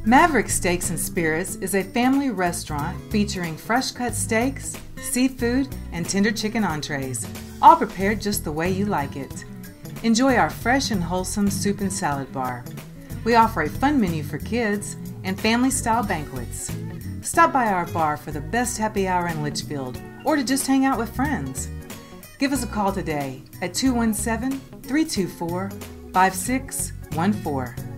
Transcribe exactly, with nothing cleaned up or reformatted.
Maverick Steaks and Spirits is a family restaurant featuring fresh-cut steaks, seafood, and tender chicken entrees, all prepared just the way you like it. Enjoy our fresh and wholesome soup and salad bar. We offer a fun menu for kids and family-style banquets. Stop by our bar for the best happy hour in Litchfield or to just hang out with friends. Give us a call today at two one seven, three two four, five six one four.